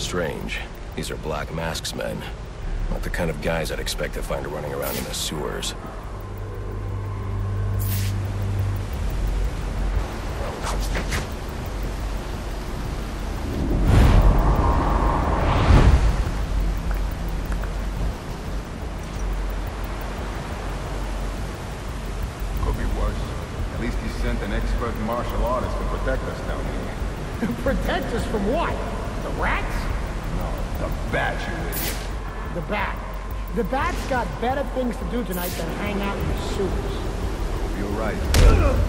Strange. These are Black Mask's men. Not the kind of guys I'd expect to find running around in the sewers. Could be worse. At least he sent an expert martial artist to protect us down here. Protect us from what? The rats? No, the bat, you idiot. The bat. The bat's got better things to do tonight than hang out in the sewers. You're right.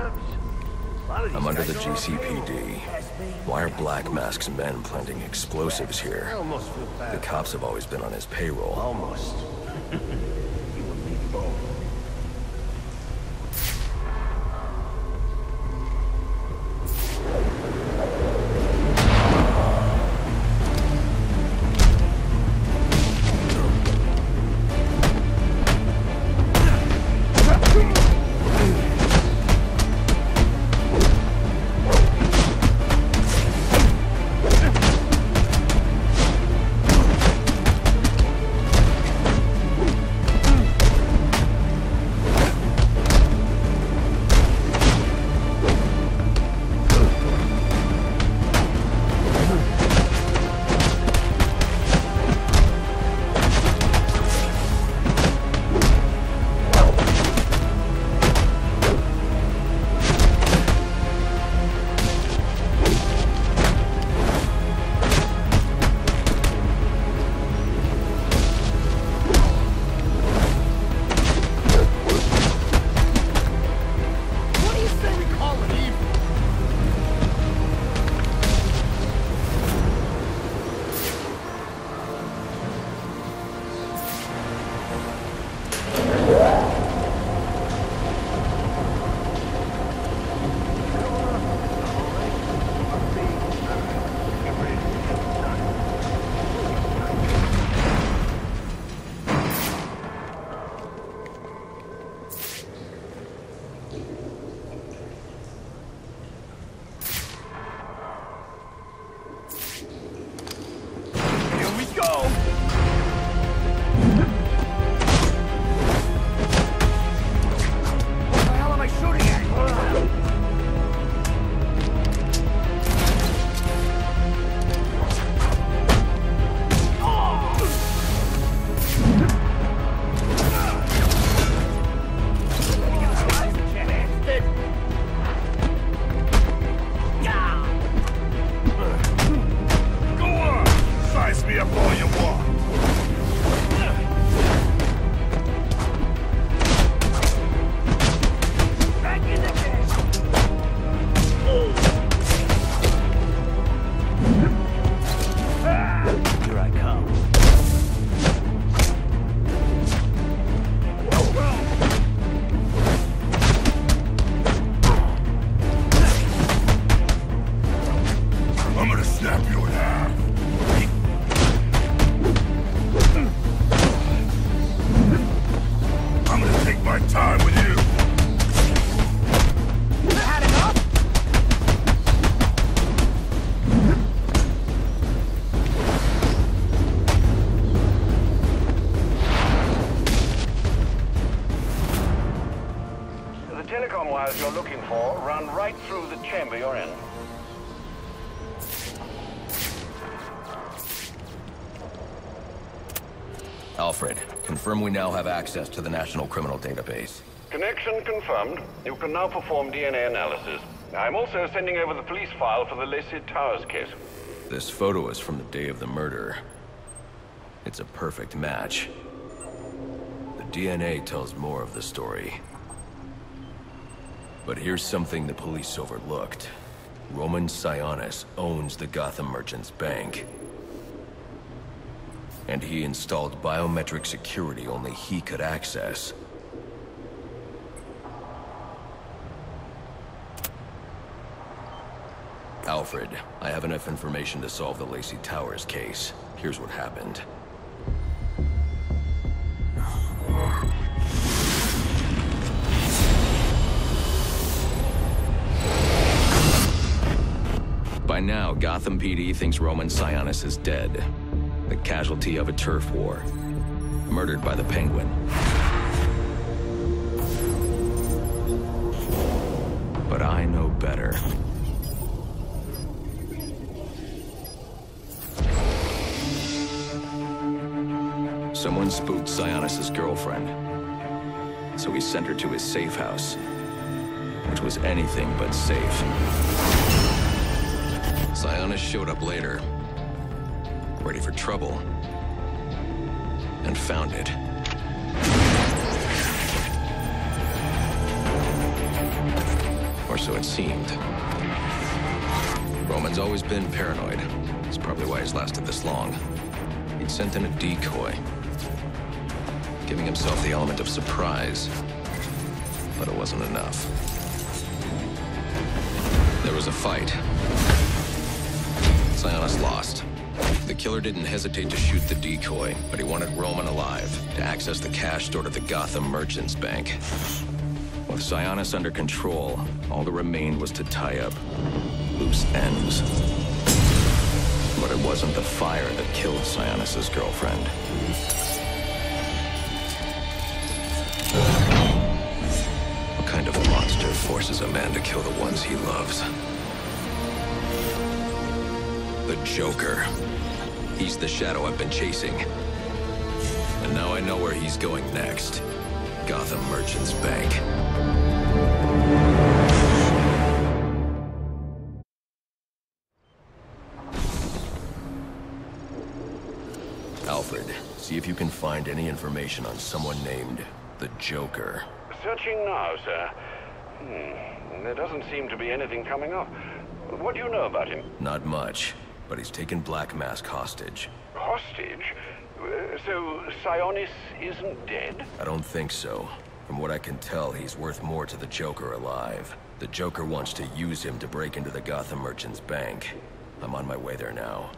I'm under the GCPD. Why are Black Mask's men planting explosives here? The cops have always been on his payroll. Almost. You and me both. You're looking for run right through the chamber you're in. Alfred, confirm we now have access to the National Criminal Database. Connection confirmed. You can now perform DNA analysis. I'm also sending over the police file for the Lacey Towers case. This photo is from the day of the murder. It's a perfect match. The DNA tells more of the story. But here's something the police overlooked. Roman Sionis owns the Gotham Merchants Bank. And he installed biometric security only he could access. Alfred, I have enough information to solve the Lacey Towers case. Here's what happened. By now, Gotham PD thinks Roman Sionis is dead. The casualty of a turf war. Murdered by the Penguin. But I know better. Someone spooked Sionis' girlfriend. So he sent her to his safe house. Which was anything but safe. Sionis showed up later. Ready for trouble. And found it. Or so it seemed. Roman's always been paranoid. That's probably why he's lasted this long. He'd sent in a decoy, giving himself the element of surprise. But it wasn't enough. There was a fight. Sionis lost. The killer didn't hesitate to shoot the decoy, but he wanted Roman alive to access the cash stored at the Gotham Merchants Bank. With Sionis under control, all that remained was to tie up loose ends. But it wasn't the fire that killed Sionis' girlfriend. What kind of monster forces a man to kill the ones he loves? The Joker. He's the shadow I've been chasing. And now I know where he's going next. Gotham Merchants Bank. Alfred, see if you can find any information on someone named the Joker. Searching now, sir. There doesn't seem to be anything coming up. What do you know about him? Not much, but he's taken Black Mask hostage. Hostage? So Sionis isn't dead? I don't think so. From what I can tell, he's worth more to the Joker alive. The Joker wants to use him to break into the Gotham Merchants Bank. I'm on my way there now.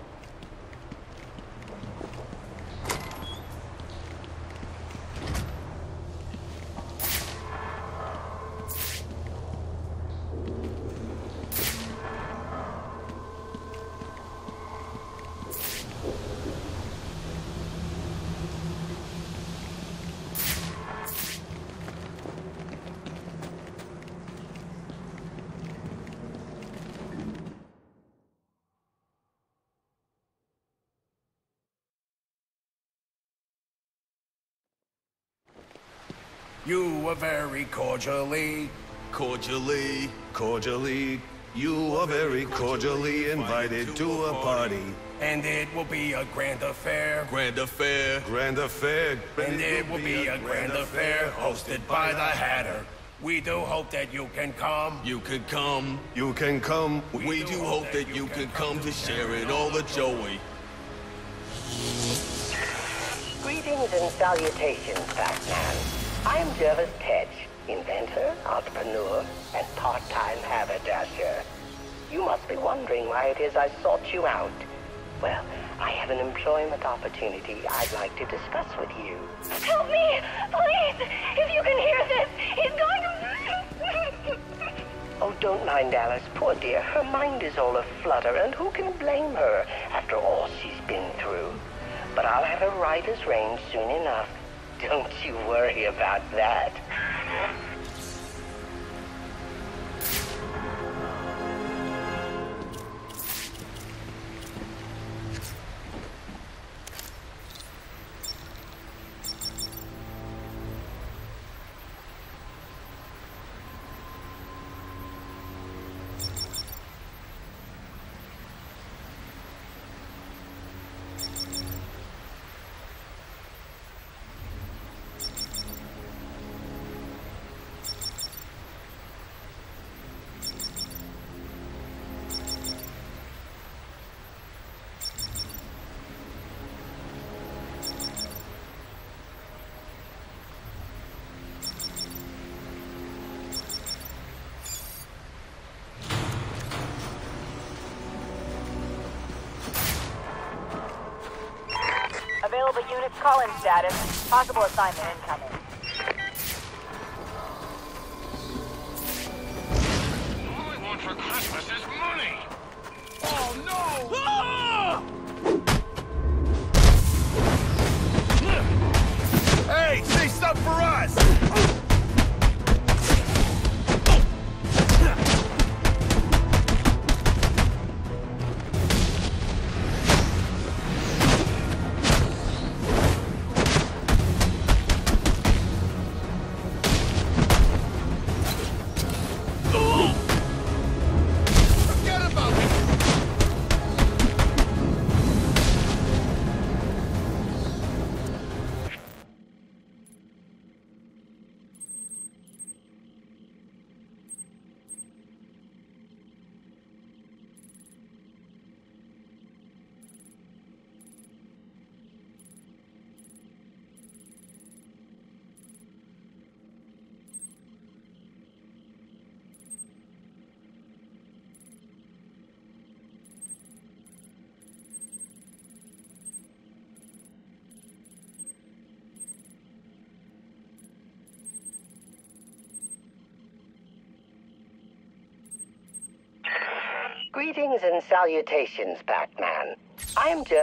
You are very cordially, you are very cordially invited to a party. And it will be a grand affair. And it will be a grand affair hosted by the Hatter. We do hope that you can come. You can come. We do hope that you can come to share in all the joy. Greetings and salutations, Batman. I'm Jervis Tetch, inventor, entrepreneur, and part-time haberdasher. You must be wondering why it is I sought you out. Well, I have an employment opportunity I'd like to discuss with you. Help me! Please! If you can hear this, he's going to... Oh, don't mind Alice, poor dear. Her mind is all aflutter, and who can blame her after all she's been through? But I'll have her right as rain soon enough. Don't you worry about that. Available units call-in status. Possible assignment incoming. All I want for Christmas is money! Oh no! Ah! Hey, say something for us! Greetings and salutations, Batman. I am Jeff.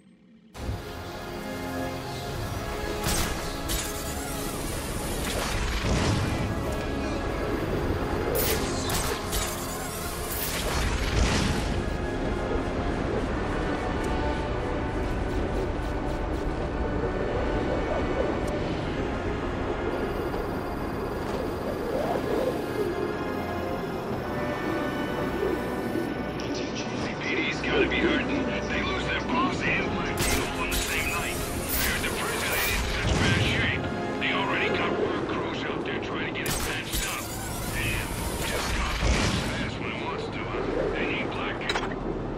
CPD's gotta be hurting. They lose their boss and Black Beetle all on the same night. I heard the prison ain't in such bad shape. They already got work crews out there trying to get it patched up. Damn, just Gotham moves fast when it wants to. They need Black Beetle.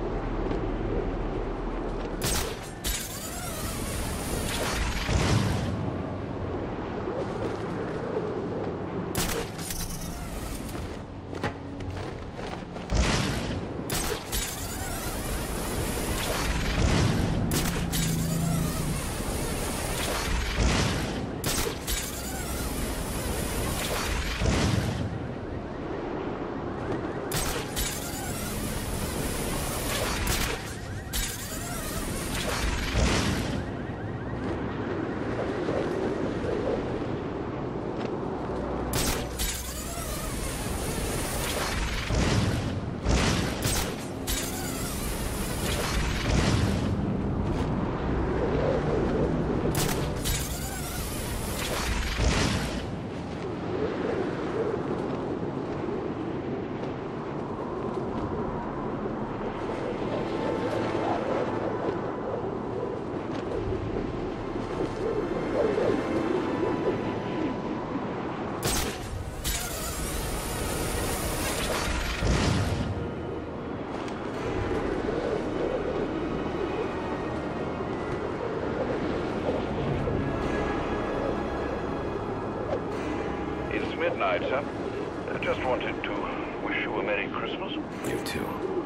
It's midnight, sir. I just wanted to wish you a Merry Christmas. You too.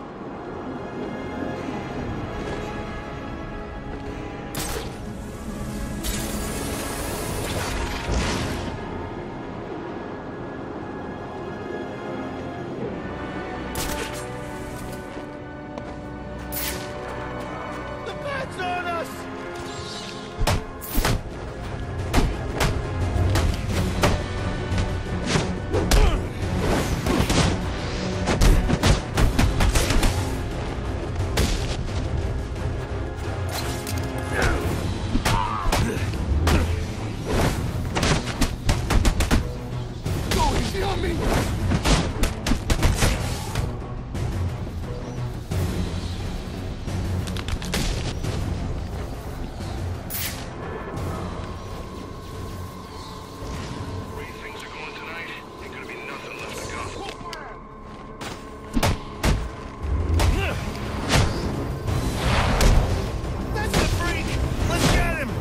The bat's on us! Go easy on me! The way things are going tonight, ain't gonna be nothing left to go. That's the freak! Let's get him!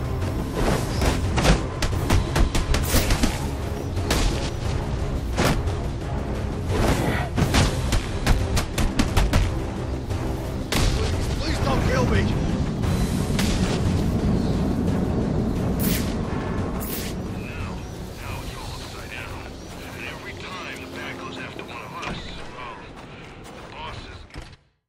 Please don't kill me! Now it's all upside down. And every time the bad goes after one of us, well, the boss is...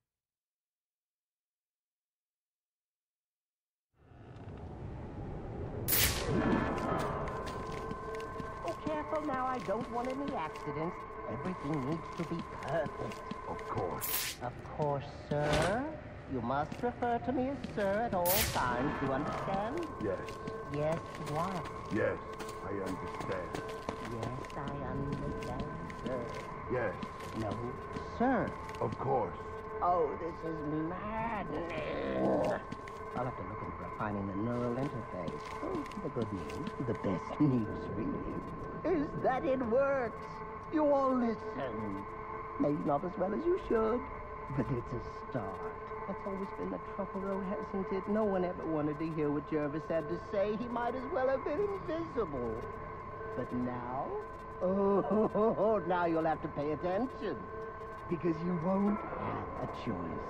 Oh, careful now. I don't want any accidents. Everything needs to be perfect. Of course. Of course, sir. You must refer to me as sir at all times. Do you understand? Yes. Yes, what? Yes. I understand. Yes, I understand, sir. Yes. No, sir. Of course. Oh, this is maddening. I'll have to look into refining the neural interface. Oh, the good news, the best news, really, is that it works. You all listen. Maybe not as well as you should, but it's a start. That's always been the trouble, though, hasn't it? No one ever wanted to hear what Jervis had to say. He might as well have been invisible. But now? Oh, now you'll have to pay attention. Because you won't have a choice.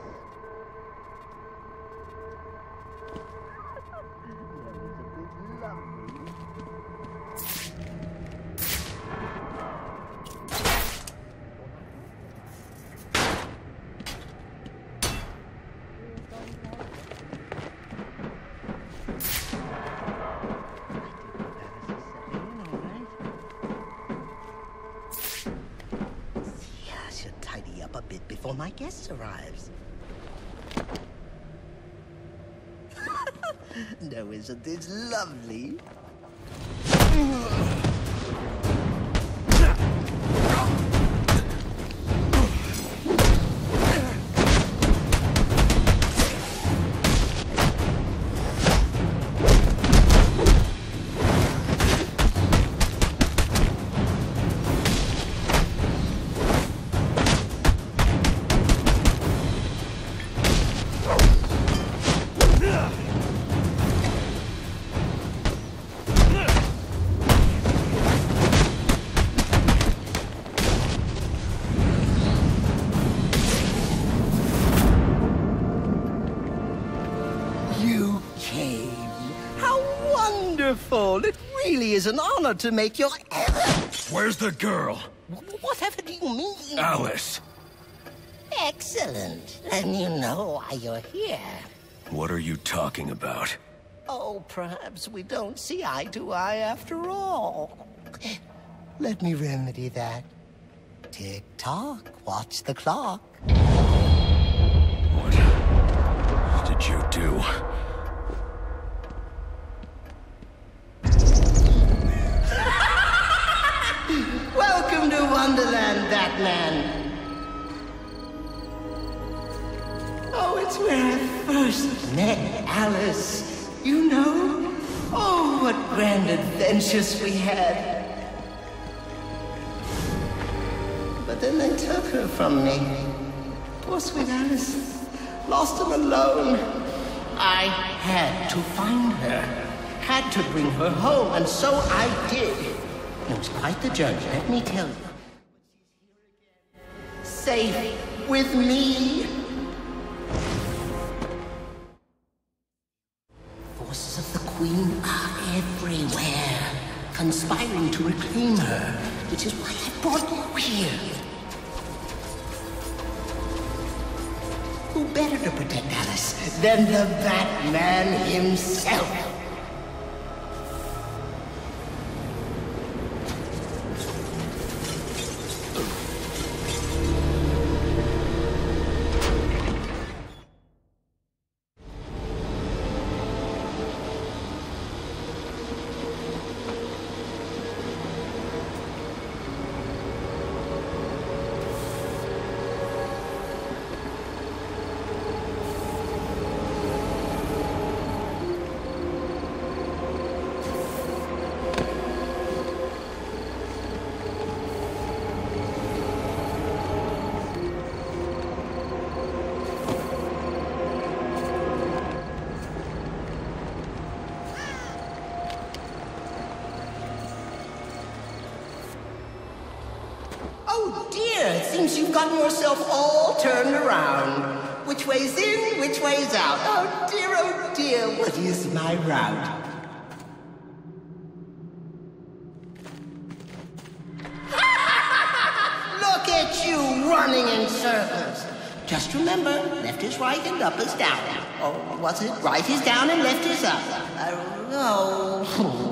bit before my guest arrives. No, isn't this lovely? It really is an honor to make your... Where's the girl? Whatever do you mean? Alice. Excellent. And you know why you're here. What are you talking about? Oh, perhaps we don't see eye to eye after all. Let me remedy that. Tick-tock, watch the clock. What did you do? Welcome to Wonderland, Batman. Oh, it's where I first met Alice. You know? Oh, what grand adventures we had. But then they took her from me. Poor sweet Alice. Lost and alone. I had to find her. Had to bring her home, and so I did. It was quite the journey, let me tell you. Safe with me. Forces of the Queen are everywhere, conspiring to reclaim her, which is why I brought you here. Who better to protect Alice than the Batman himself? Oh dear, it seems you've gotten yourself all turned around. Which way's in, which way's out? Oh dear, what is my route? Look at you running in circles. Just remember, left is right and up is down. Or was it right is down and left is up? Oh.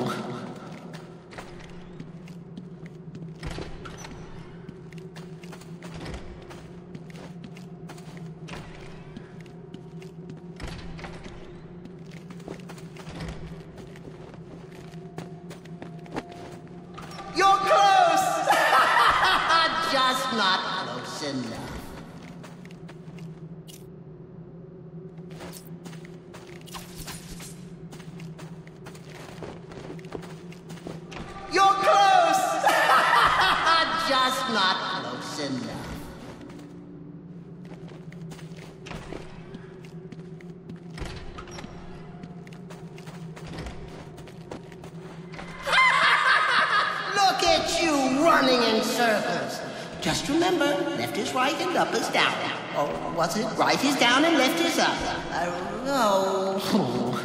You're close! Just not close enough. You're close! Just not close enough. Look at you running in circles. Just remember, left is right and up is down. Or was it right is down and left is up? Oh.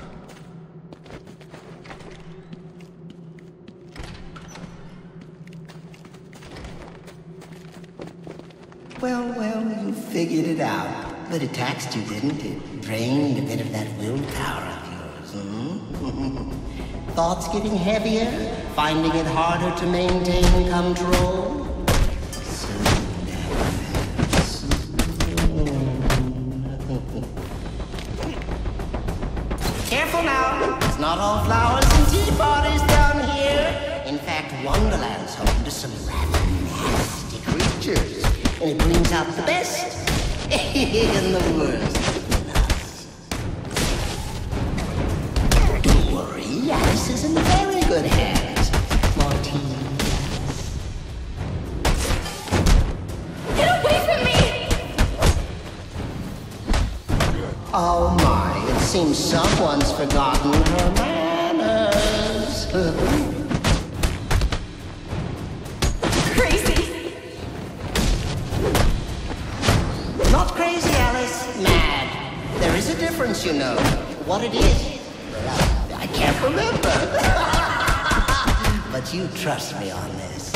Well, you figured it out. But it taxed you, didn't it? Drained a bit of that willpower of yours, Thoughts getting heavier? Finding it harder to maintain control? Soon, careful now. It's not all flowers and tea parties down here. In fact, Wonderland's home to some rather nasty creatures. And it brings out the best in the worst in us. Don't worry, Alice is in very good hands. Martine. Get away from me! Oh my, it seems someone's forgotten her manners. Crazy! Not crazy, Alice. Mad. There is a difference, you know. What it is, well, I can't remember. But you trust me on this.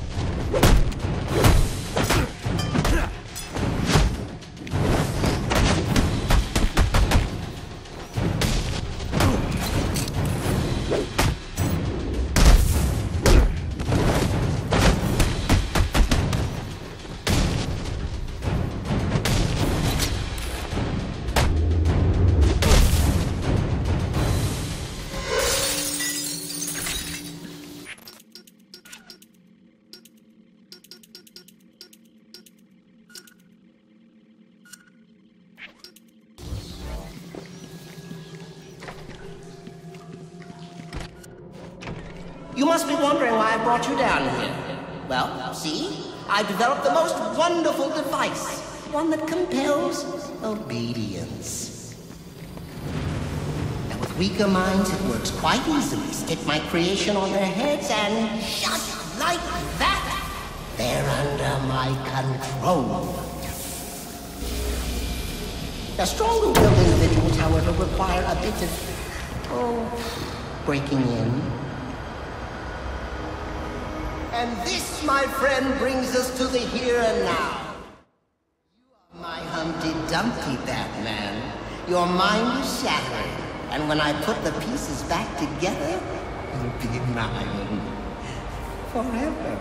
You must be wondering why I brought you down here. Well, see? I developed the most wonderful device. One that compels obedience. Now, with weaker minds, it works quite easily. Stick my creation on their heads and just like that, they're under my control. Now, stronger-willed individuals, however, require a bit of, breaking in. And this, my friend, brings us to the here and now. You are my Humpty Dumpty, Batman. Your mind is shattered, and when I put the pieces back together, you'll be mine forever.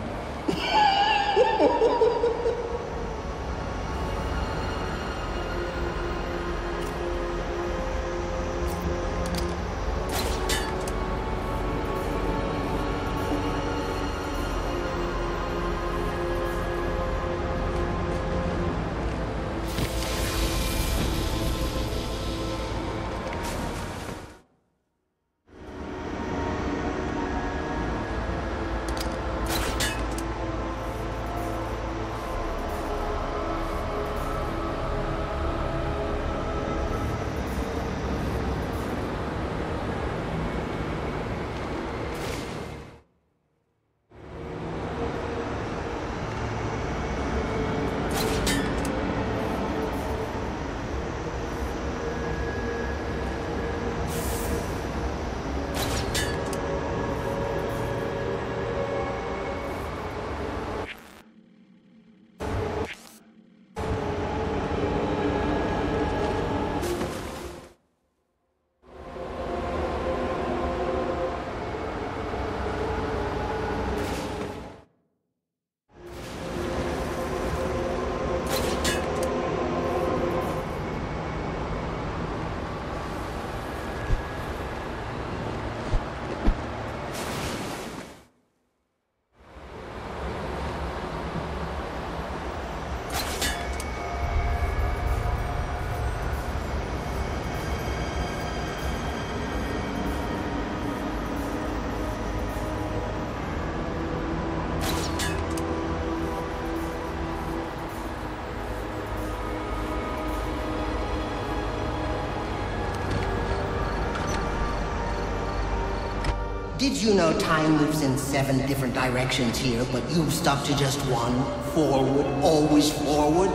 Did you know time moves in 7 different directions here, but you've stuck to just one? Forward, always forward?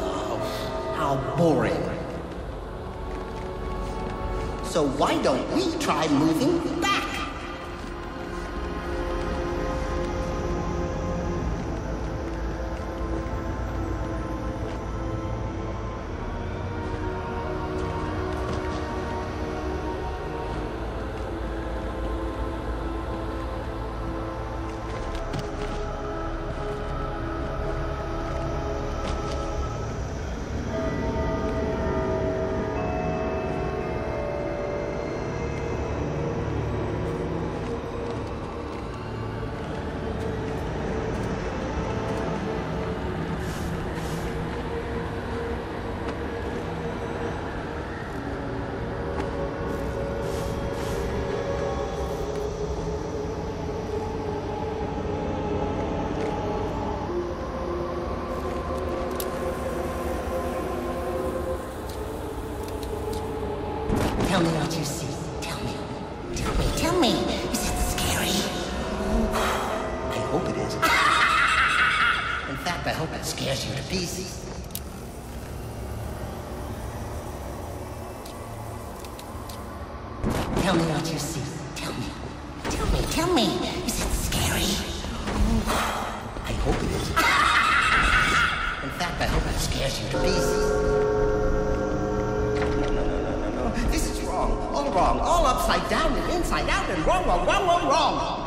Oh, how boring. So why don't we try moving back? Tell me what you see. Tell me. Tell me. Is it scary? I hope it is. In fact, I hope it scares you to pieces. Tell me what you see. Tell me. Is it scary? I hope it is. In fact, I hope it scares you to pieces. No. This is wrong. All wrong. All upside down and inside out and wrong.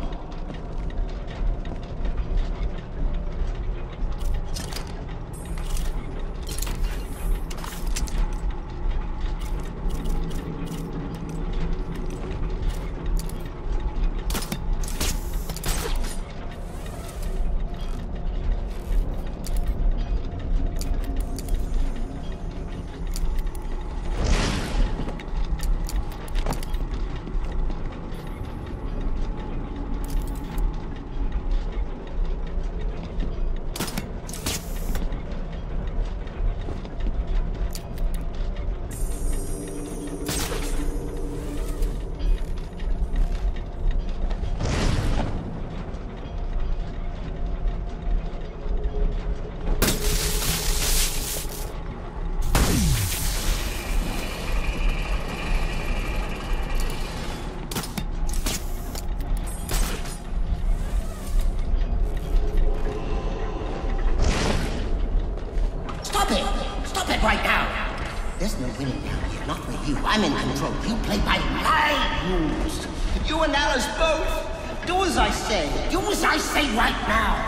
Right now. There's no winning down here, not with you. I'm in control. You play by my rules. You and Alice both. Do as I say. Do as I say right now.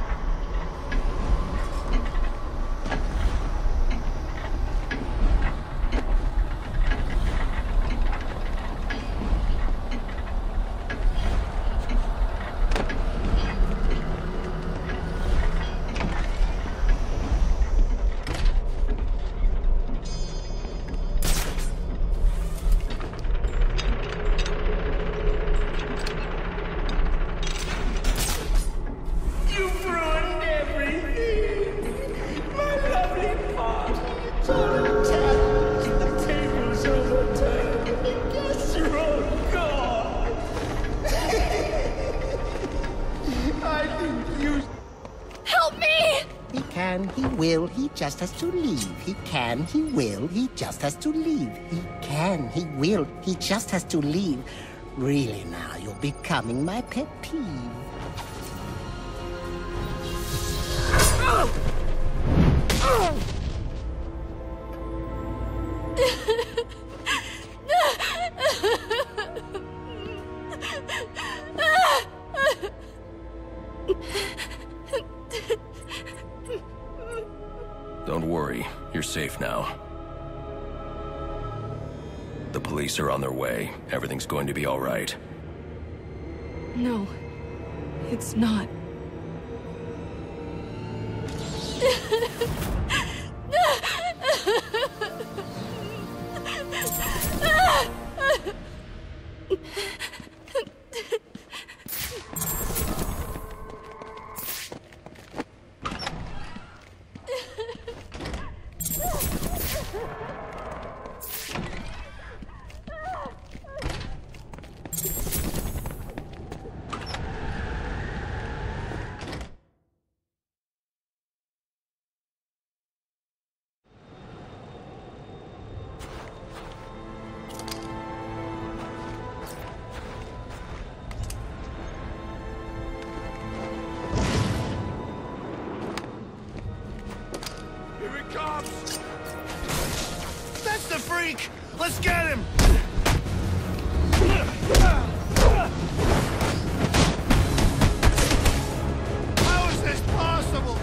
He just has to leave. He can, he will, he just has to leave. He can, he will, he just has to leave. Really now, you're becoming my pet peeve. Don't worry, you're safe now. The police are on their way. Everything's going to be all right. No, it's not. That's the freak! Let's get him! How is this possible?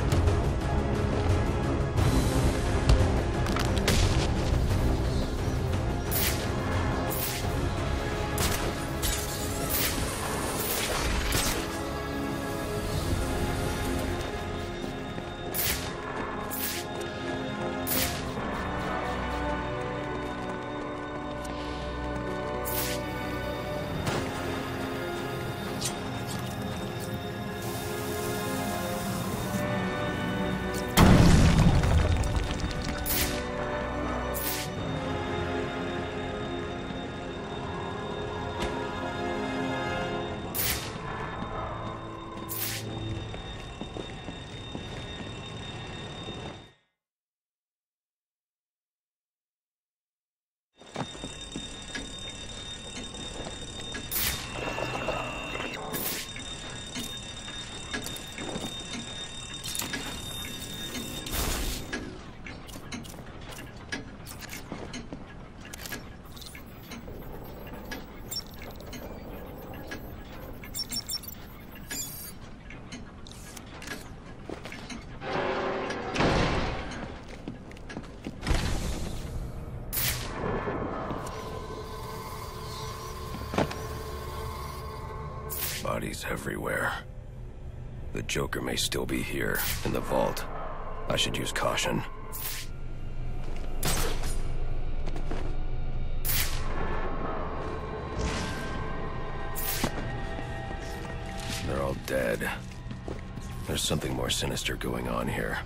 Bodies everywhere. The Joker may still be here, in the vault. I should use caution. They're all dead. There's something more sinister going on here.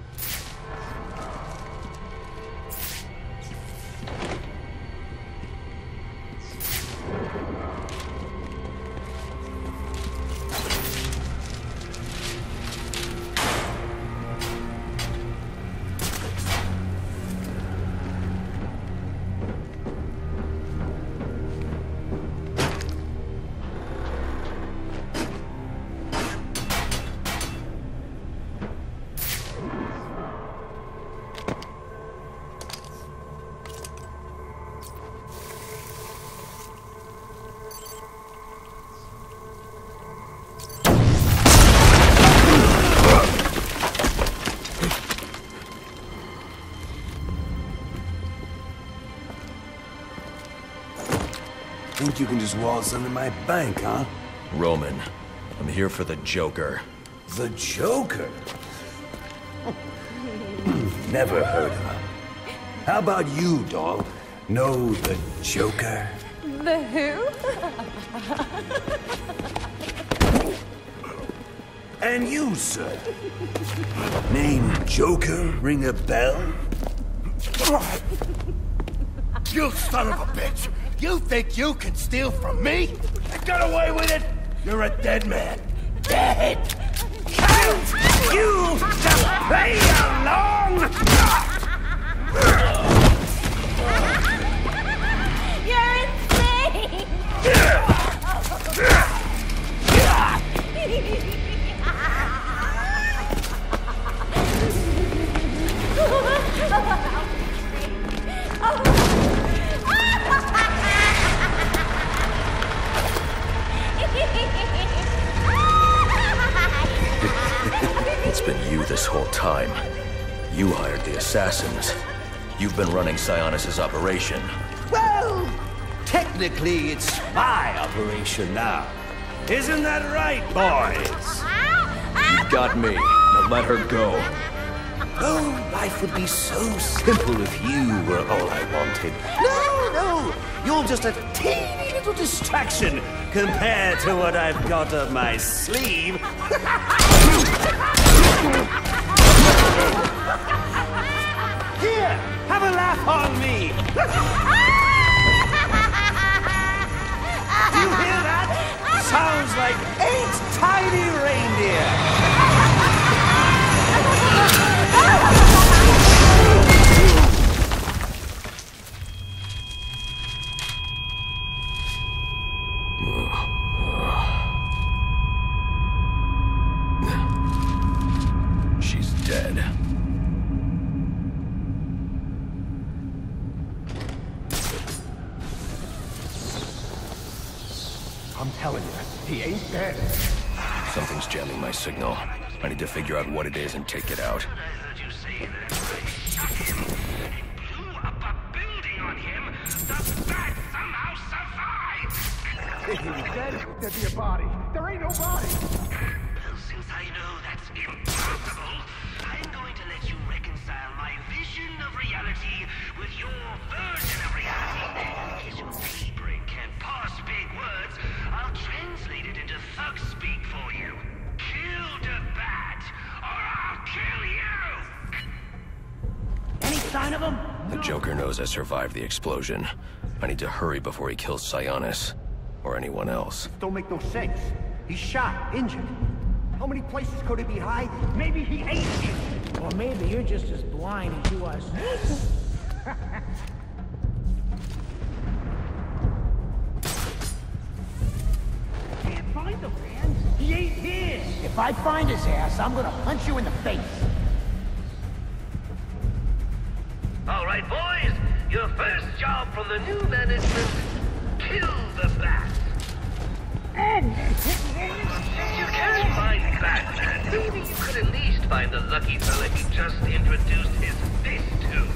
Think you can just waltz under my bank, huh? Roman, I'm here for the Joker. The Joker? Never heard of him. How about you, doll? Know the Joker? The who? And you, sir? Name Joker ring a bell? You son of a bitch! You think you can steal from me? You got away with it? You're a dead man. Dead! You just play along! You're insane! It's been you this whole time. You hired the assassins. You've been running Sionis' operation. Well, technically it's my operation now. Isn't that right, boys? You got me. Now let her go. Oh, life would be so simple if you were all I wanted. No, you're just a teeny little distraction compared to what I've got up my sleeve. Here, have a laugh on me. Do you hear that? Sounds like 8 tiny reindeer. She's dead. I'm telling you, he ain't dead. Something's jamming my signal. I need to figure out what it is and take it out. If he was dead, there'd be a body. There ain't no body. Well, since I know that's impossible, I'm going to let you reconcile my vision of reality with your version of reality. In case your pea-brain can't parse big words, I'll translate it into thug speak for you. Kill the bat, or I'll kill you! Any sign of him? The Joker knows I survived the explosion. I need to hurry before he kills Sionis. Or anyone else. Don't make no sense. He's shot, injured. How many places could he be hiding? Maybe he ain't here. Or maybe you're just as blind as you are. Can't find him, man. He ain't here. If I find his ass, I'm gonna punch you in the face. All right, boys. Your first job from the new management. Kill the bat. If you can't find Batman, maybe you could at least find the lucky fella he just introduced his fist to.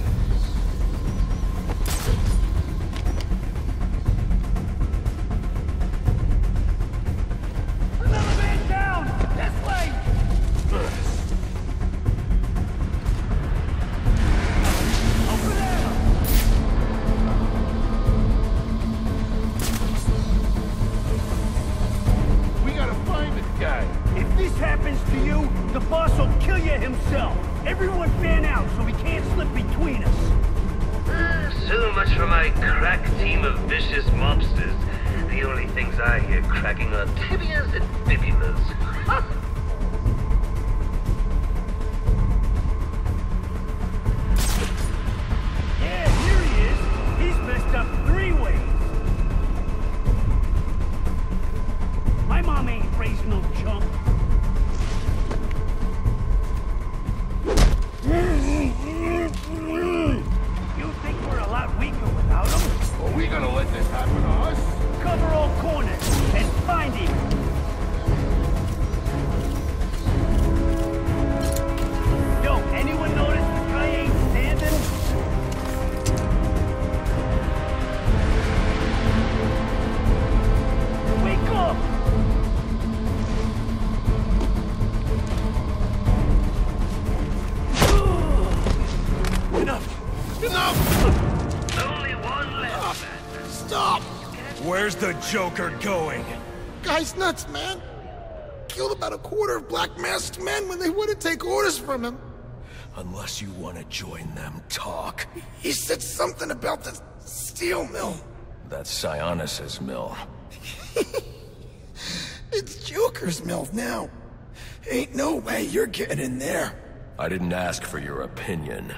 shit himself. Everyone fan out so he can't slip between us. So much for my crack team of vicious mobsters. The only things I hear cracking are tibias and fibulas. Yeah, here he is. He's messed up 3 ways. My mom ain't raised no chump. You think we're a lot weaker without him? Are we gonna let this happen to us? Cover all corners and find him. Yo, anyone notice the guy ain't standing? Wake up! Enough! Only one left. Stop! Where's the Joker going? Guy's nuts, man. Killed about a quarter of Black Masked men when they wouldn't take orders from him. Unless you want to join them, talk. He said something about the steel mill. That's Sionis' mill. It's Joker's mill now. Ain't no way you're getting in there. I didn't ask for your opinion.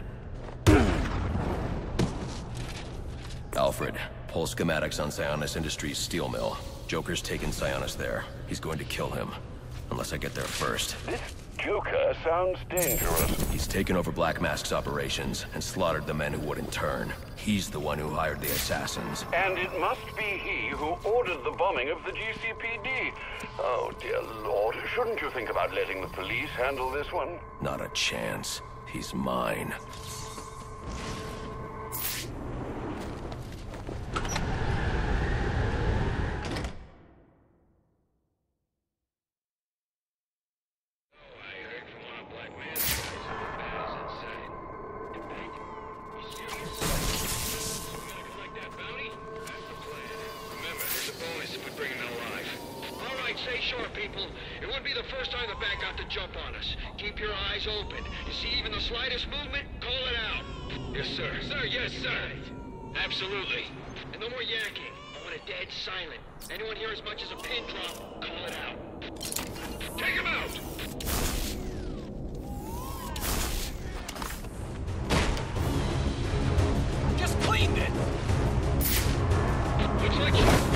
Alfred, pull schematics on Sionis Industries steel mill. Joker's taken Sionis there. He's going to kill him. Unless I get there first. This Joker sounds dangerous. He's taken over Black Mask's operations and slaughtered the men who wouldn't turn. He's the one who hired the assassins. And it must be he who ordered the bombing of the GCPD. Oh, dear Lord. Shouldn't you think about letting the police handle this one? Not a chance. He's mine. Stay sharp, people. It wouldn't be the first time the bank got the jump on us. Keep your eyes open. You see even the slightest movement, call it out. Yes, sir. Sir, yes, sir. Absolutely. And no more yakking. I want it dead silent. Anyone hear as much as a pin drop, call it out. Take him out! Just cleaned it! Looks like you...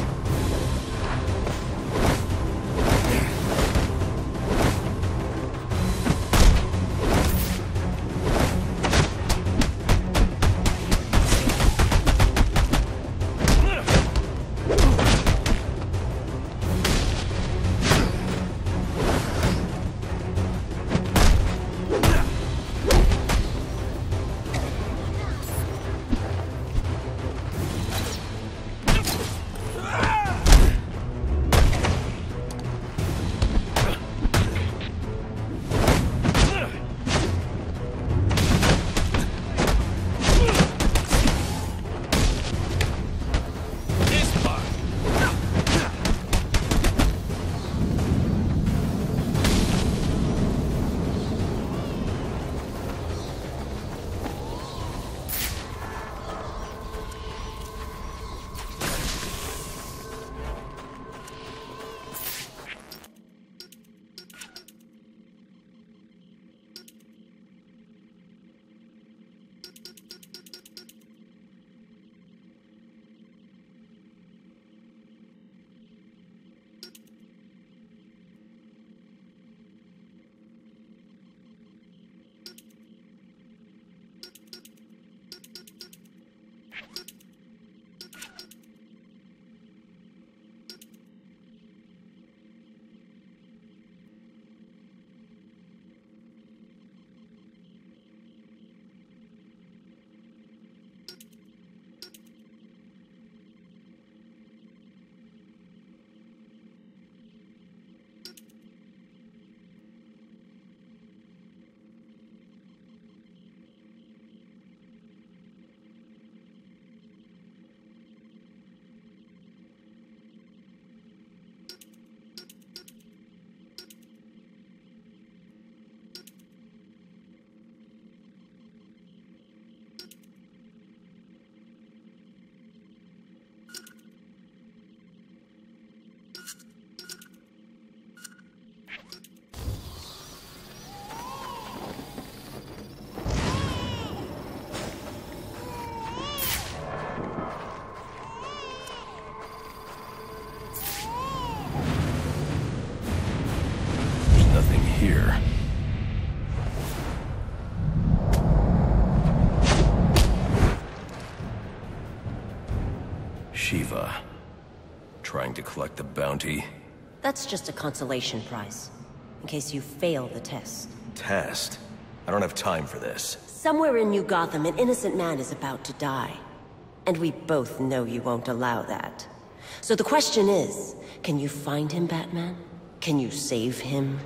trying to collect the bounty? That's just a consolation prize, in case you fail the test. Test? I don't have time for this. Somewhere in New Gotham, an innocent man is about to die. And we both know you won't allow that. So the question is, can you find him, Batman? Can you save him?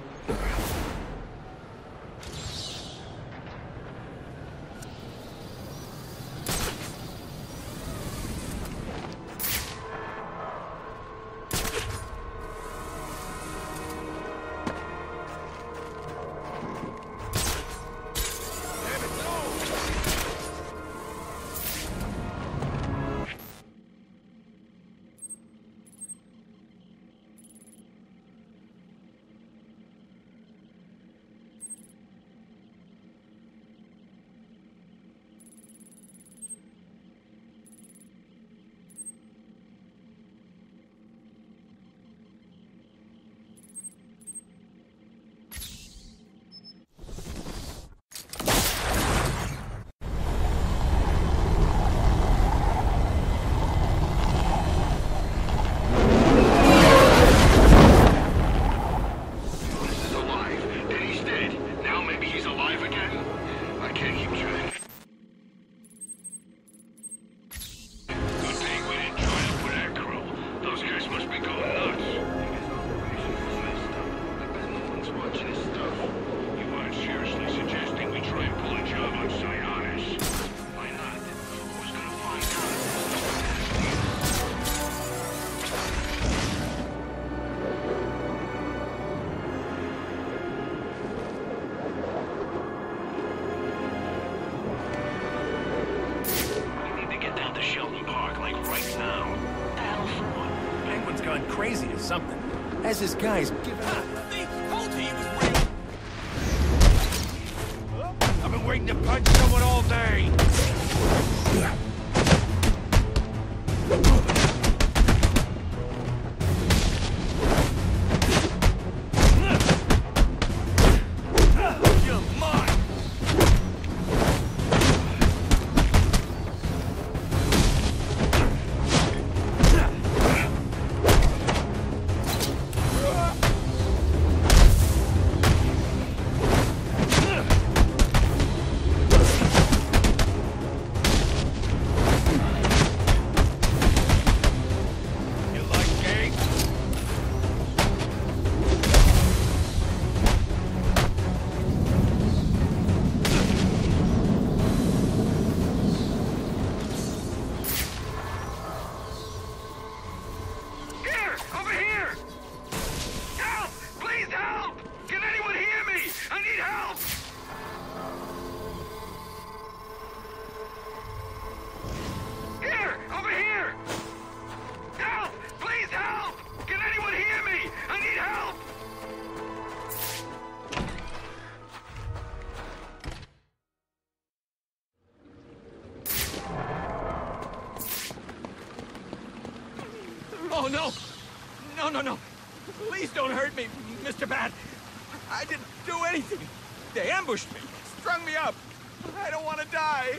Crazy or something. As his guys give up. I've been waiting to punch someone all day. Oh, no! No, no, no! Please don't hurt me, Mr. Bat! I didn't do anything! They ambushed me, strung me up! I don't want to die!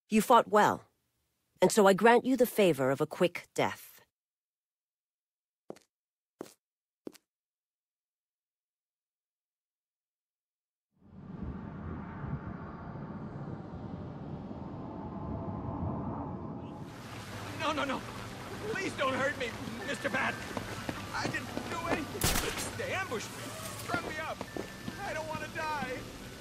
You fought well, and so I grant you the favor of a quick death. No, no, no. Please don't hurt me, Mr. Bat. I didn't do anything. They ambushed me, strung me up. I don't want to die.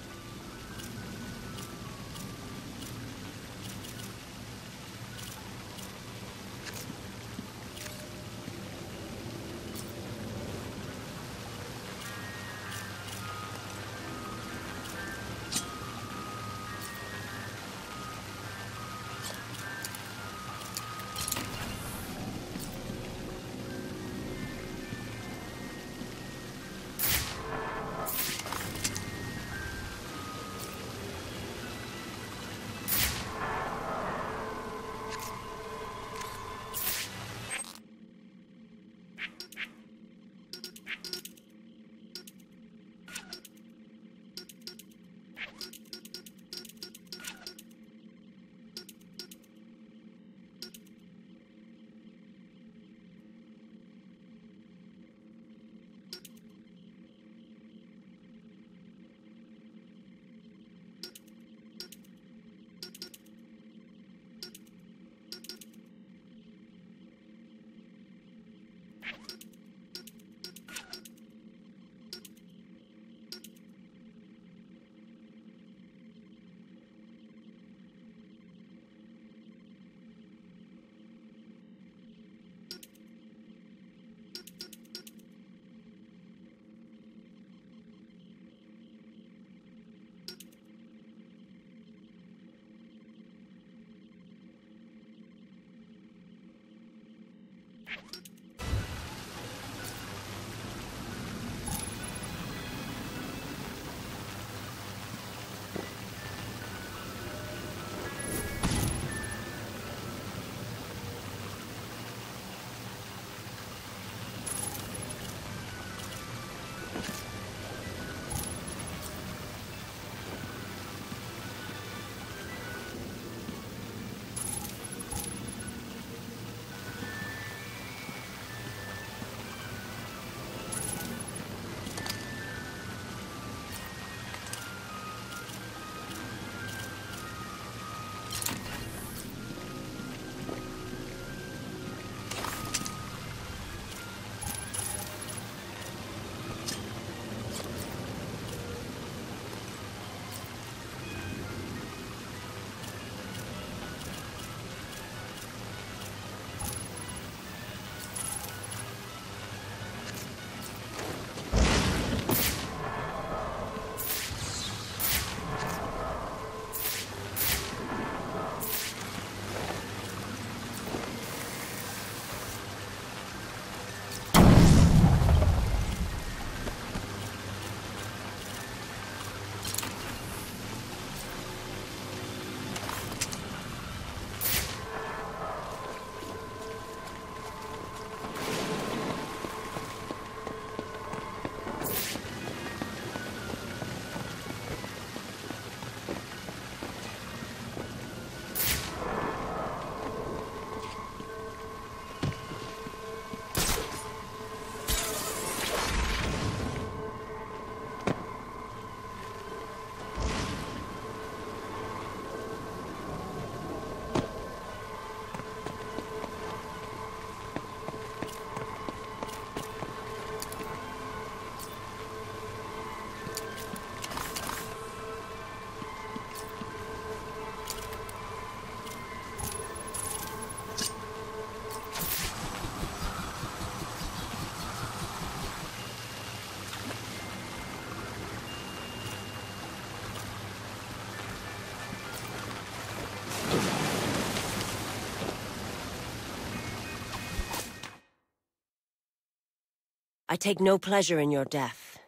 I take no pleasure in your death,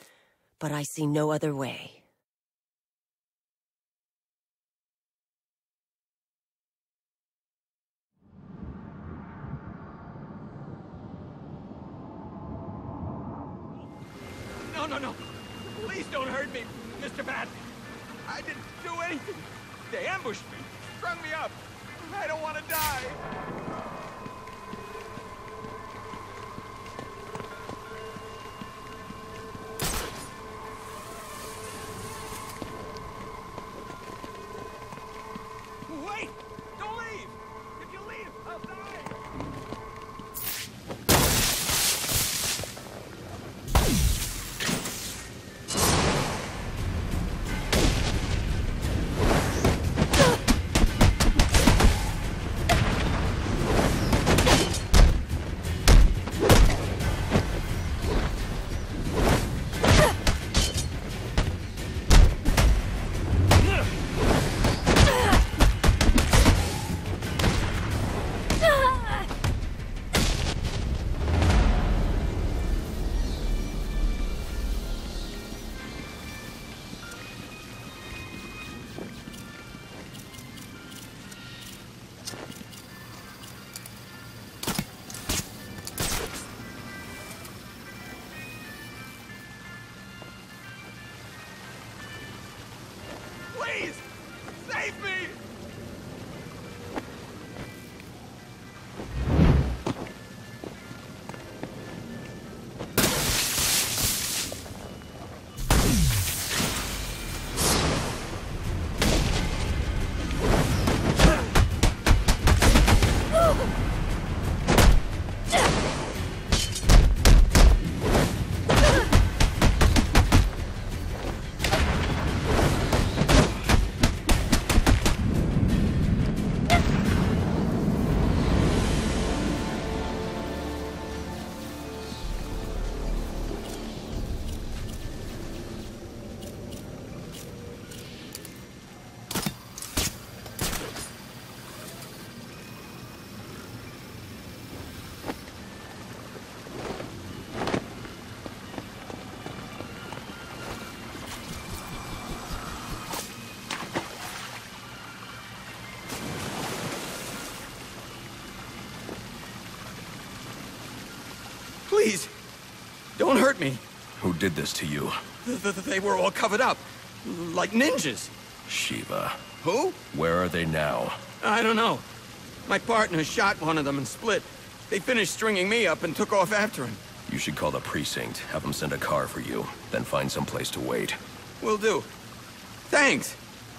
but I see no other way. No, no, no. Please don't hurt me, Mr. Bat. I didn't do anything. They ambushed me, strung me up. I don't want to die. Wait! Don't leave! If you leave, I'll die! Please! Save me! Please, don't hurt me. Who did this to you? They were all covered up, like ninjas. Shiva. Who? Where are they now? I don't know. My partner shot one of them and split. They finished stringing me up and took off after him. You should call the precinct, have them send a car for you, then find some place to wait. Will do. Thanks.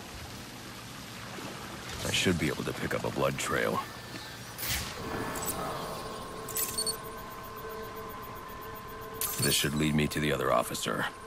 I should be able to pick up a blood trail. This should lead me to the other officer.